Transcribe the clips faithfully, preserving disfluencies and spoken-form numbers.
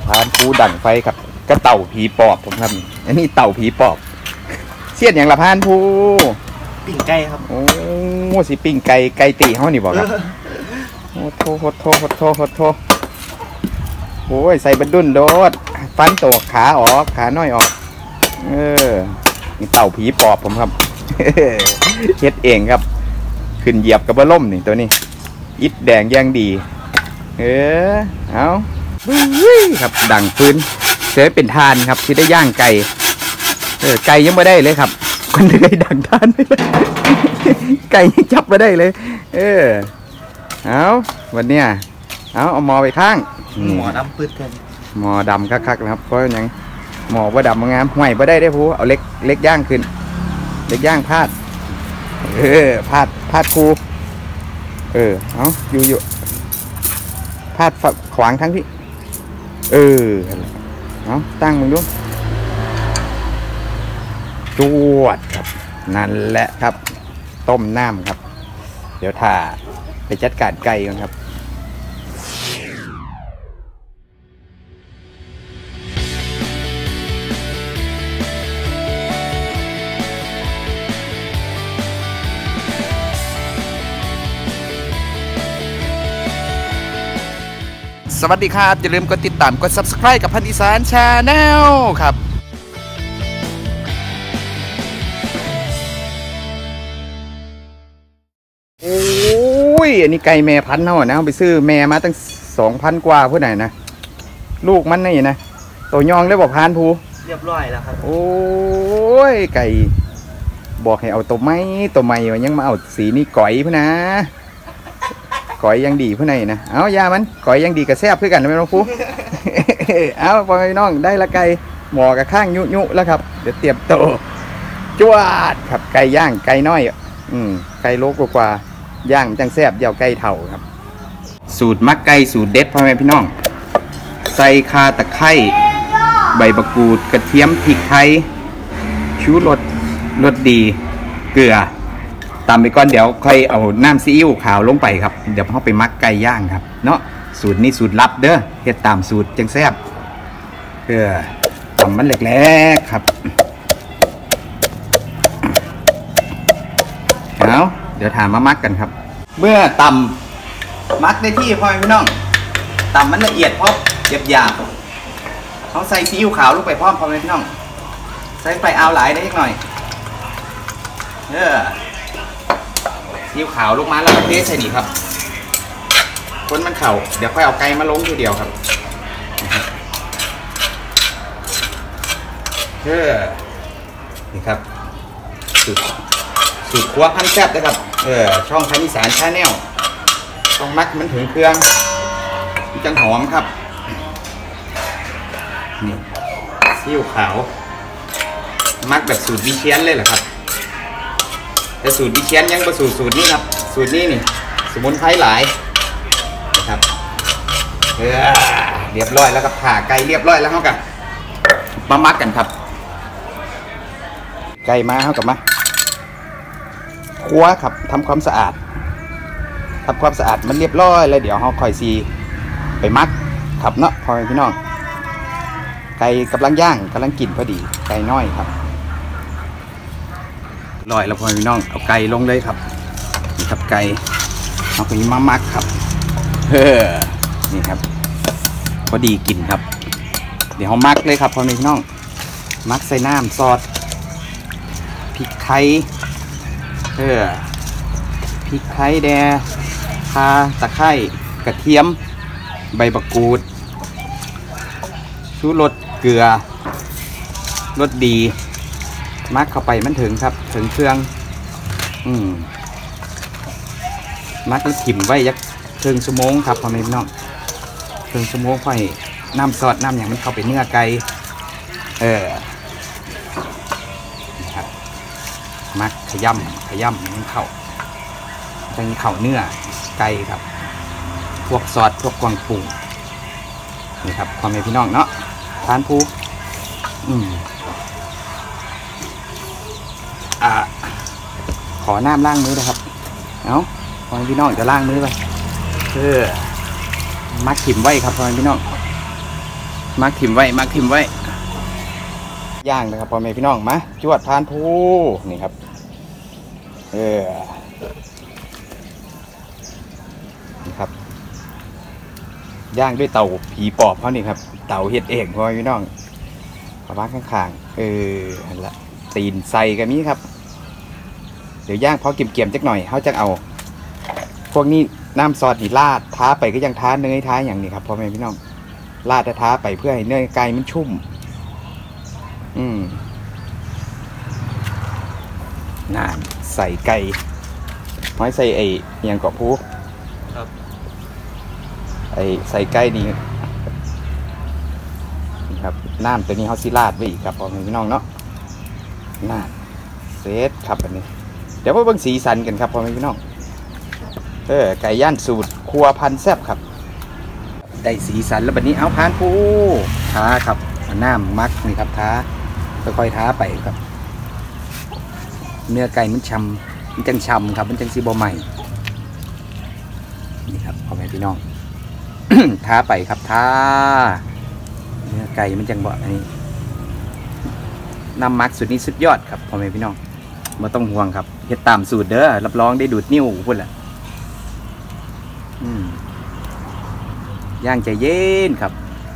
พานปูดั่งไฟครับก็เต่าผีปอบผมครับอันนี้เต่าผีปอบเสียดอย่างละพานปูปิ้งไก่ครับโอ้สิปิ้งไก่ไก่ตีเขานี่บอกครับโอ้โทโหโทโหโทโหโทโอ้ยใส่บันดุนโดดฟันโตขาออกขาน้อยออกเออนี่เต่าผีปอบผมครับเฮ็ดเองครับขึ้นเหยียบกับบะล่มนี่ตัวนี้อิดแดงย่างดีเออเอาครับดังพื้นเสียเป็นทานครับที่ได้ย่างไก่เออไก่ยังไม่ได้เลยครับคนได้ดังทานไม่ได้ไก่ยังจับไม่ได้เลยเออเอาวันเนี้ยเอาเอาหมอไปข้างหมอดำปืดกันหมอดำคักๆนะครับเพราะยังหมอว่าดำงามห่วยไม่ได้ได้ผู้เอาเล็กเล็กย่างขึ้นเล็กย่างพาดเออพาดพาดคูเออเอาอยู่อยู่พาดขวางทั้งที่เออเอาตั้งมึงดูจวดครับนั่นแหละครับต้มน้ำครับเดี๋ยวถ่าไปจัดการไก่กันครับสวัสดีครับอย่าลืมกดติดตามกด ซับสไครบ์ กับพันธุ์อีสานชาแนลครับโอ้ยอันนี้ไก่แม่พันธุ์เท่านะไปซื้อแม่มาตั้งสองพันกว่าเพื่อไหนนะลูกมันนี่นะตัวยองได้บอกพานภูเรียบร้อยแล้วครับโอ้ยไก่บอกให้เอาตัวไม้ตัวใหม่ยังมาเอาสีนี่ก๋อยเพื่อนะก๋อยยังดีเพื่อไหนนะเอายามันก๋อยยังดีกับแซ่บเพื่อกันนะน้องฟูเอาพ่อน้องได้ละไก่หมอกับข้างยุยุแล้วครับเดี๋ยวเตรียมโตจวดครับไก่ย่างไก่น้อยอืมไก่โลกกว่าย่างจังแซ่บยาวไก่เถ่าครับสูตรมักไก่สูตรเด็ดพ่อแม่พี่น้องใส่ข่าตะไคร้ใบมะกรูดกระเทียมพริกไทยชูรสรสดีเกลือตามไปก่อนเดี๋ยวค่อยเอาน้ำซีอิ๊วขาวลงไปครับเดี๋ยวเขาไปมักไก่ย่างครับเนาะสูตรนี้สูตรลับเด้อเฮ็ดตามสูตรจังแซ่บเพื่อทำมันเล็กๆครับเอาเดี๋ยวถามมามักกันครับเมื่อตำมักได้ที่พ่อพี่น้องตำมันละเอียดพอหยาบๆเขาใส่ซีอิ๊วขาวลงไปพร้อมพ่อพี่น้องใส่ไฟเอาหลายได้นิดหน่อยเออซีอิ๊วขาวลงมาแล้วเทใส่นี่ครับคนมันเข่าเดี๋ยวค่อยเอาไก่มาลงทีเดียวครับเออนี่ครับสูตรสูตรครัวพันแซ่บนะครับเออช่องพันอีสานชาแนลต้องมักมันถึงเครื่องจังหอมครับนี่ซีอิ๊วขาวมักแบบสูตรวิเชียนเลยเหรอครับแต่สูตรวิเชียนยังประสูตรสูตรนี้ครับสูตรนี้นี่สมุนไพรหลายนะครับเออเรียบร้อยแล้วก็ผ่าไก่เรียบร้อยแล้วเขากันมามักกันครับไก่มาเขากับมาคั่วครับทำความสะอาดทำความสะอาดมันเรียบร้อยแล้วเดี๋ยวเขาคอยซีไปมักครับเนาะพ่อแม่พี่น้องไก่กำลังย่างกำลังกินพอดีไก่น้อยครับลอยแล้วพ่อแม่พี่น้องเอาไก่ลงเลยครับนี่ครับไก่เอาไปมามักครับเฮ้อนี่ครับพอดีกินครับเดี๋ยวเขามักเลยครับพ่อแม่พี่น้องมักใส่น้ำซอสพริกไทยเออพริกไทยแดงข่าตะไคร้กระเทียมใบมะกรูดชูรสเกลือรสดีมักเข้าไปมันถึงครับถึงเครื่องอืมมักแล้วถิ่มไว้ยักครึ่งชั่วโมงครับพอแม่พี่น้องครึ่งชั่วโมงค่อยน้ำซอสน้ำอย่างมันเข้าไปเนื้อไก่เออครับมักขย่ำขย่ำมันเข้าจะมีเข่าเนื้อไก่ครับพวกซอสพวกกวางปุ่งนี่ครับพ่อแม่พี่น้องเนาะทานผู้อืมอ่าขอน้ำล้างมือนะครับเอาพ่อแม่พี่น้องจะล้างมือไปเออมักถิ่มไว้ครับพ่อแม่พี่น้องมาร์คทิมไว้มาร์คทิมไว้ย่างนะครับพ่อแม่พี่น้องมาจวดทานผู้นี่ครับเออนี่ครับย่างด้วยเตาผีปอบเขานี่ครับเตาเฮ็ดเองพ่อแม่พี่น้องประมาณข้างๆเอออันละตีนใส่กันนี้ครับเดี๋ยวย่างพอเกี่ยมๆจักหน่อยเขาจะเอาพวกนี้น้ำซอสนี่ราดท้าไปก็ยังท้าเนยท้าอย่างนี้ครับพ่อแม่พี่น้องราดท้าไปเพื่อให้เนยไก่มันชุ่มอืมน่าใส่ไก่ไม้ใส่ไอ้ยังเกาะผู้ครับไอ้ใส่ไก่นี่นี่ครับน้ำตัวนี้เขาซิราดไว้อีกครับพ่อแม่พี่น้องเนาะน่าเซตครับอันนี้เดี๋ยวมาเบิ่งสีสันกันครับพ่อแม่พี่น้องเออไก่ย่างสูตรครัวพันแซ่บครับได้สีสันแล้วบัดนี้เอาพานผู้ท้าครับน้ำมักนี่ครับท้าค่อยๆท้าไปครับเนื้อไก่มันชำมันจังชำครับมันจังซีบอใหม่นี่ครับพ่อแม่พี่น้อง ท้าไปครับท้าเนื้อไก่มันจังบ่อันนี้น้ำมักสูตรนี้สุดยอดครับพ่อแม่พี่น้องไม่ต้องห่วงครับเฮ็ดตามสูตรเด้อรับรองได้ดูดนิ้วพุ่นละอืมย่างใจเย็นครับ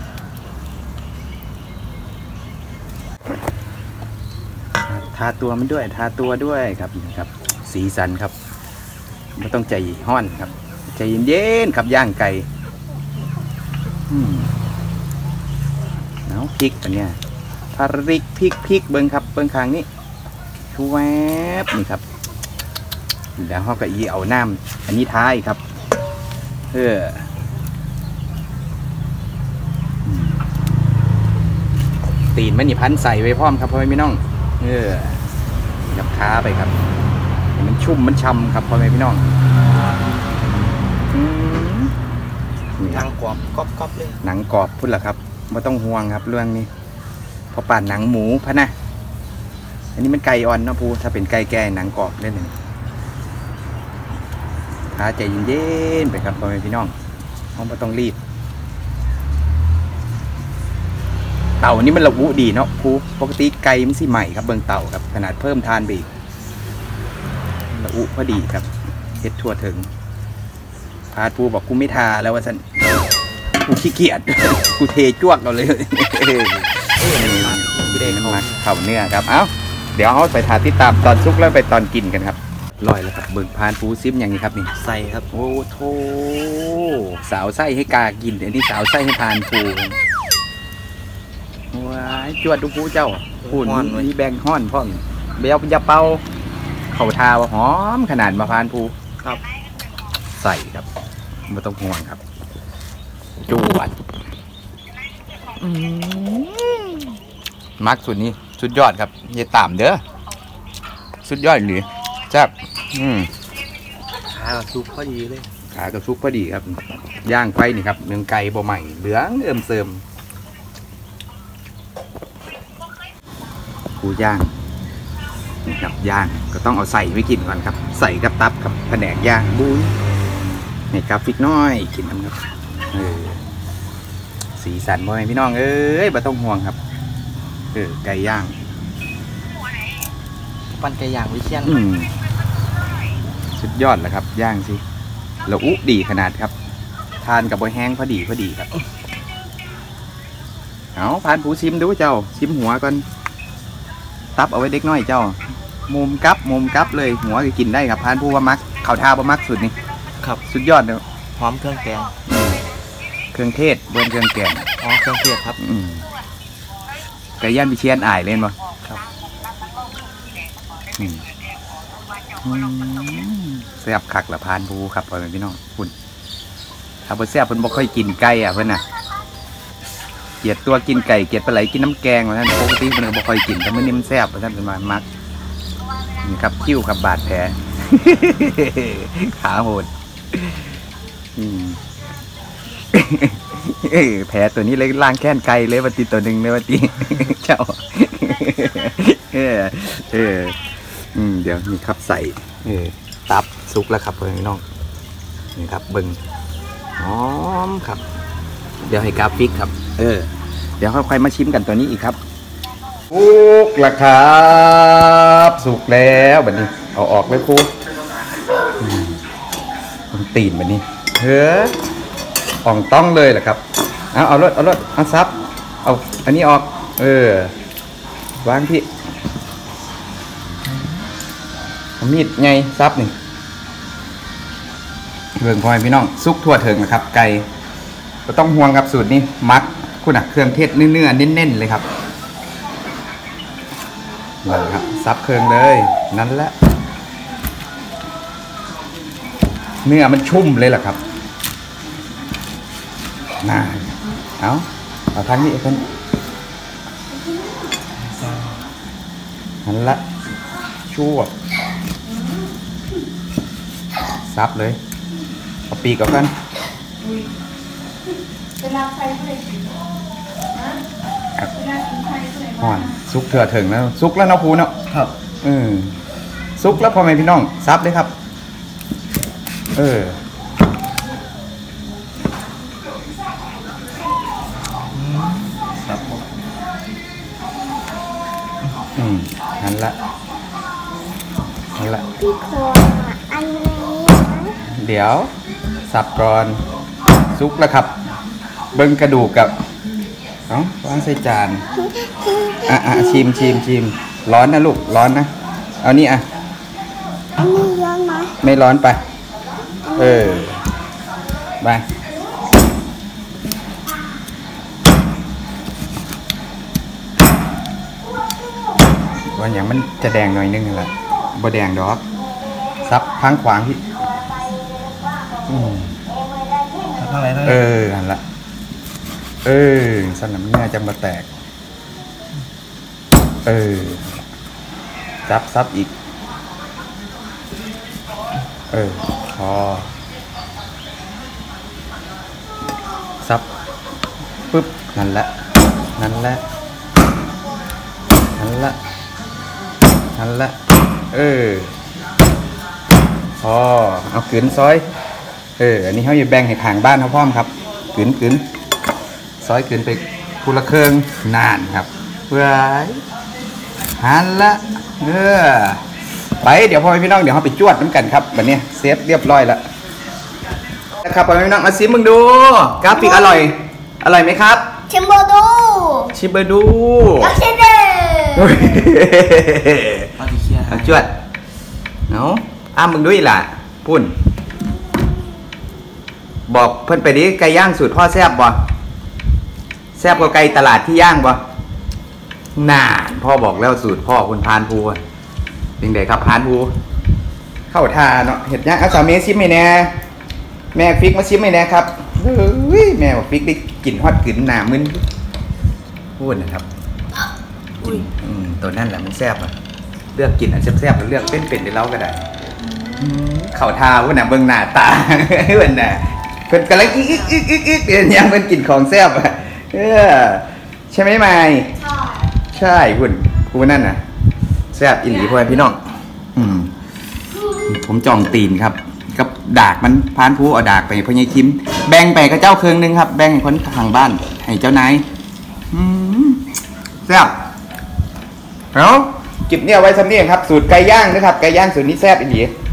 ทาตัวมันด้วยทาตัวด้วยครับนี่ครับสีสันครับไม่ต้องใจห้อนครับใจเย็นๆครับย่างไก่อืมเอาพริกอันเนี้ยพริกพริกพริกเบิ้งครับเบิ้งคางนี้ชูแวบนี่ครับแล้วเขาก็ยีเอาน้ำอันนี้ท้ายครับเพื่อตีนมันนี่พันใส่ไว้พร้อมครับพ่อแม่พี่น้องเออยับค้าไปครับมันชุ่มมันช่ำครับพ่อแม่พี่น้องหนังกรอบกรอบๆเลยหนังกรอบพุ่นละครับไม่ต้องห่วงครับเรื่องนี้พอปั่นหนังหมูพะนะอันนี้มันไก่อ่อนนะพูถ้าเป็นไก่แก่หนังกรอบเล่นหนึ่งหาใจเย็นๆไปครับพ่อแม่พี่น้องเขาไม่ต้องรีบเต่านี่มันระอุดีเนาะพูปกติไก่มันสิใหม่ครับเบิ่งเต่าครับขนาดเพิ่มทานไปอีกระอุพอดีครับเฮ็ดทั่วถึงพาดพูบอกกูไม่ทาแล้วว่าสันกูขี้เกียจกูเทจ้วกเอาเลยไม่ได้น้ำมันเข่าเนื้อครับเอ้าเดี๋ยวเอาไปทาติดตามตอนซุกแล้วไปตอนกินกันครับลอยแล้วครับเบิ่งพานปูซิมอย่างนี้ครับนี่ใส่ครับโอ้โธ่สาวไส้ให้กากินอันนี้สาวไส้ให้พานปูว้ายจวดดูปูเจ้าหุ่นมีแบงห้อนพ่อเบียวยาเป่าเข่าทาหอมขนาดมาพานปูครับใส่ครับไม่ต้องห่วงครับจวดมักสุดนี้สุดยอดครับอย่าต่ำเด้อสุดยอดหรือจับขากับซุปพอดีเลยขากับซุปพอดีครับย่างไฟนี่ครับเนื้อไก่บ่ใหม่เหลืองเอิ่มเสริมกูย่างนี่ครับย่างก็ต้องเอาใส่ไว้กินก่อนครับใส่กับตับกับแผนกย่างบุ้ยนี่กราฟิกน้อยกินน้ำครับเออสีสันบ่ไหมพี่น้องเอ้ยบ่ต้องห่วงครับเออไก่ย่างปั้นไก่ย่างวิเชียนสุดยอดแหละครับย่างสิแล้วอุ๊ดีขนาดครับทานกับบะแห้งพอดีพอดีครับเอาพานผูชิมดูเจ้าชิมหัวก่อนตับเอาไว้เด็กน้อยเจ้ามุมกับมุมกับเลยหัวก็กินได้ครับพานผูว่ามักข้าวท่าบะมักสุดนี่ครับสุดยอดเลยพร้อมเครื่องแกงเครื่องเทศเบิ้ลเครื่องแกงอ๋อเครื่องเทศครับไก่ย่างวิเชียนอ่ายเล่นบ่ครับแซ่บคักละพานผูครับพ่อแม่พี่น้องคุณถ้าเพิ่นแซ่บเพิ่นบ่ค่อยกินไก่อ่ะเพิ่นน่ะเกลียดตัวกินไก่เกลียดปลาไหลกินน้ำแกงว่าท่านปกติเพิ่นก็บ่ค่อยกินแต่มื้อนี้มันแซ่บว่าท่านเป็นมามักนี่ครับคิ้วกับบาดแผลขาโหดแผลตัวนี้เลยล้างแค้นไก่เลยวันตีตัวหนึ่งเลยวันตีเจ้าเออเออเดี๋ยวนี่ครับใส่เออตับซุกแล้วครับเพื่อนน้องนี่ครับเบิ้งหอมครับเดี๋ยวให้กราฟิกครับเออเดี๋ยวค่อยๆมาชิมกันตัวนี้อีกครับสุกแล้วครับสุกแล้วแบบนี้เอาออกเลยครูมันตีนแบบนี้เฮ้ออ่องต้องเลยแหละครับเอาเอารถเอารถเอาซับเอาอันนี้ออกเออวางที่มีดไงซับนี่เรื่องพอยพี่น้องซุกทั่วถึงนะครับไก่ก็ต้องห่วงครับสูตรนี้มักคุณอ่ะเครื่องเทศเนื้อๆเน้นๆเลยครับนั่นครับซับเครื่องเลยนั่นแหละเนื้อมันชุ่มเลยแหละครับน่าเอาเอาทางนี้เพื่อนนั่นแหละชั่วซับเลยเอาปีกเอากันห่อนซุกเถื่อถึงแล้วซุกแล้วเนาะพูเนาะครับเออซุกแล้วพ่อแม่พี่น้องซับเลยครับเออซับอืมนั่นละนั่นละพี่ขออันนี้เดี๋ยวสับก่อนซุกแล้วครับเบิ้งกระดูกกับเอ้าวางใส่จานอ่ะอ่ะชิมชิมชิมร้อนนะลูกร้อนนะเอานี่อ่ะอันนี้ร้อนไหมไม่ร้อนไปเออไปวันอย่างมันจะแดงหน่อยนึงแหละบ่แดงดอกซับพังขวางพี่อืมเอออันละเออสนามเนื้อจะมาแตกเออซับซับอีกเออพอซับปึ๊บนั่นแหละนั่นแหละนั่นแหละนั่นแหละเออพอเอาขืนซอยเอออันนี้เขาอยู่แบ่งให้ทางบ้านเขาพร้อมครับขืนขืนซอยขืนไปคูละเครื่องนานครับเพื่อหันละเออไปเดี๋ยวพ่อพี่น้องเดี๋ยวเขาไปจวดน้ำกันครับแบบนี้เซฟเรียบร้อยแล้วนะครับพ่อพี่น้องมาซิมมึงดูกราฟิกอร่อยอร่อยไหมครับชิมเบอร์ดูชิมเบอร์ดูแล้วชิมเบอร์เอาจวดเนาะอ้ามมึงด้วยล่ะพุ่นบอกเพิ่นไปดิไก่ย่างสูตรพ่อแซ่บบ่แซ่บกว่าไก่ตลาดที่ย่างบ่น่าพ่อบอกแล้วสูตรพ่อคุณพานภูเป็นไงครับพานภูเข้าทาเนาะเห็ดย่างเอาสามีชิมไหมแน่แม่ฟิกมาชิมไหมแน่ครับเฮ้ยแม่บอกฟิกได้กลิ่นฮอตกลิ่นหนามึนพูดนะครับอุ้ยตัวนั่นแหละมันแซ่บอ่ะเลือกกลิ่นอันแซ่บๆเลือกเป็นๆในเล้าก็ได้เข่าทาว่าน่ะเบิ่งหน้าตาเบิ่งน่ะเพิ่นกำลังอีกอีกอีกอีกอีกเนี่ยยังเป็นกลิ่นของแซ่บอ่ะเออใช่ไหมไมค์ใช่ใช่คุณคุณนั่นน่ะแซ่บอิหลีพ่อพี่น้องอืมผมจองตีนครับกับดากมันพานผู้เอาดากไปพ่อใหญ่คิมแบ่งไปกับเจ้าเครื่องนึงครับแบ่งให้คนทางบ้านให้เจ้านายอืมแซ่บเอาเก็บเนี่ยไว้สำเนียงครับสูตรไก่ย่างนะครับไก่ย่างสูตรนี้แซ่บอีหลี